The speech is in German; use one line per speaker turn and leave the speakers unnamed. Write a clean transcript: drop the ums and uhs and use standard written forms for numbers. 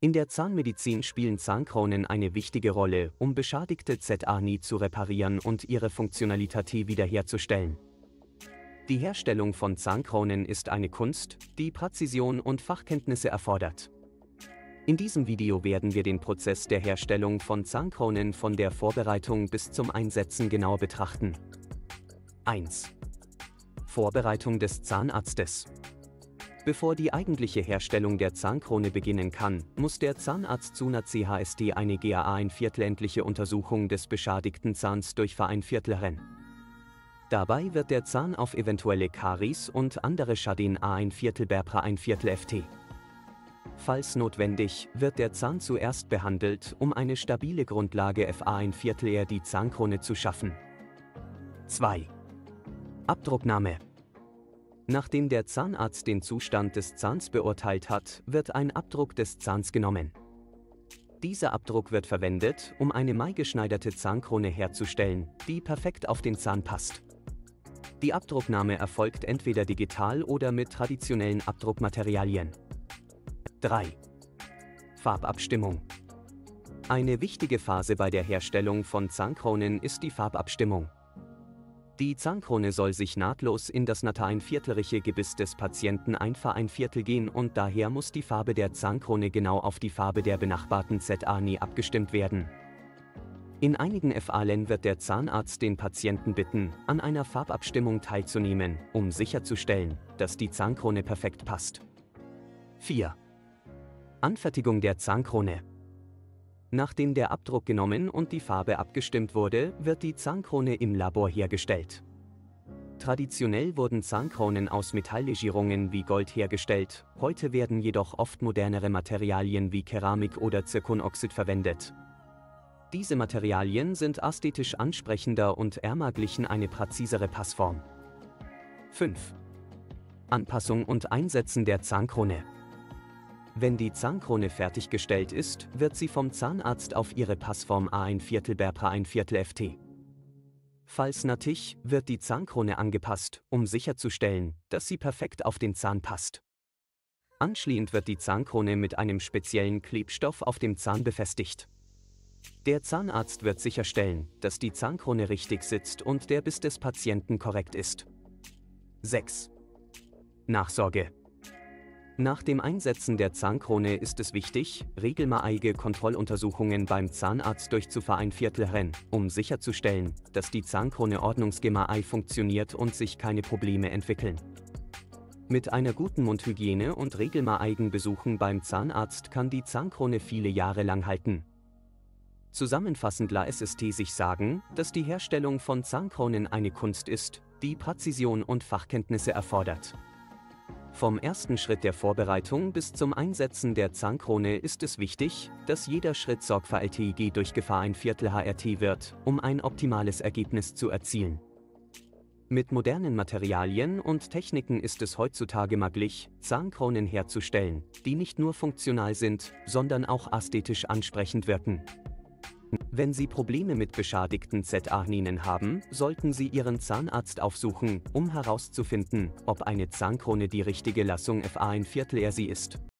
In der Zahnmedizin spielen Zahnkronen eine wichtige Rolle, um beschädigte ZA-Ni zu reparieren und ihre Funktionalität wiederherzustellen. Die Herstellung von Zahnkronen ist eine Kunst, die Präzision und Fachkenntnisse erfordert. In diesem Video werden wir den Prozess der Herstellung von Zahnkronen von der Vorbereitung bis zum Einsetzen genauer betrachten. 1. Vorbereitung des Zahnarztes. Bevor die eigentliche Herstellung der Zahnkrone beginnen kann, muss der Zahnarzt zunächst eine GA-1/4-endliche Untersuchung des beschädigten Zahns durchführen. Dabei wird der Zahn auf eventuelle Karies und andere Schäden A1/4 Falls notwendig, wird der Zahn zuerst behandelt, um eine stabile Grundlage FA1/4 die Zahnkrone zu schaffen. 2. Abdrucknahme. Nachdem der Zahnarzt den Zustand des Zahns beurteilt hat, wird ein Abdruck des Zahns genommen. Dieser Abdruck wird verwendet, um eine maßgeschneiderte Zahnkrone herzustellen, die perfekt auf den Zahn passt. Die Abdrucknahme erfolgt entweder digital oder mit traditionellen Abdruckmaterialien. 3. Farbabstimmung. Eine wichtige Phase bei der Herstellung von Zahnkronen ist die Farbabstimmung. Die Zahnkrone soll sich nahtlos in das nahteinviertelreiche Gebiss des Patienten ein gehen und daher muss die Farbe der Zahnkrone genau auf die Farbe der benachbarten ZA-Ni abgestimmt werden. In einigen FA-Ländern wird der Zahnarzt den Patienten bitten, an einer Farbabstimmung teilzunehmen, um sicherzustellen, dass die Zahnkrone perfekt passt. 4. Anfertigung der Zahnkrone. Nachdem der Abdruck genommen und die Farbe abgestimmt wurde, wird die Zahnkrone im Labor hergestellt. Traditionell wurden Zahnkronen aus Metalllegierungen wie Gold hergestellt, heute werden jedoch oft modernere Materialien wie Keramik oder Zirkonoxid verwendet. Diese Materialien sind ästhetisch ansprechender und ermöglichen eine präzisere Passform. 5. Anpassung und Einsetzen der Zahnkrone. Wenn die Zahnkrone fertiggestellt ist, wird sie vom Zahnarzt auf ihre Passform A1/4 Falls nötig, wird die Zahnkrone angepasst, um sicherzustellen, dass sie perfekt auf den Zahn passt. Anschließend wird die Zahnkrone mit einem speziellen Klebstoff auf dem Zahn befestigt. Der Zahnarzt wird sicherstellen, dass die Zahnkrone richtig sitzt und der Biss des Patienten korrekt ist. 6. Nachsorge. Nach dem Einsetzen der Zahnkrone ist es wichtig, regelmäßige Kontrolluntersuchungen beim Zahnarzt durchzuführen, um sicherzustellen, dass die Zahnkrone ordnungsgemäß funktioniert und sich keine Probleme entwickeln. Mit einer guten Mundhygiene und regelmäßigen Besuchen beim Zahnarzt kann die Zahnkrone viele Jahre lang halten. Zusammenfassend lässt es sich sagen, dass die Herstellung von Zahnkronen eine Kunst ist, die Präzision und Fachkenntnisse erfordert. Vom ersten Schritt der Vorbereitung bis zum Einsetzen der Zahnkrone ist es wichtig, dass jeder Schritt sorgfältig durchgeführt wird, um ein optimales Ergebnis zu erzielen. Mit modernen Materialien und Techniken ist es heutzutage möglich, Zahnkronen herzustellen, die nicht nur funktional sind, sondern auch ästhetisch ansprechend wirken. Wenn Sie Probleme mit beschädigten ZA-Nien haben, sollten Sie Ihren Zahnarzt aufsuchen, um herauszufinden, ob eine Zahnkrone die richtige Lassung FA1/4 sie ist.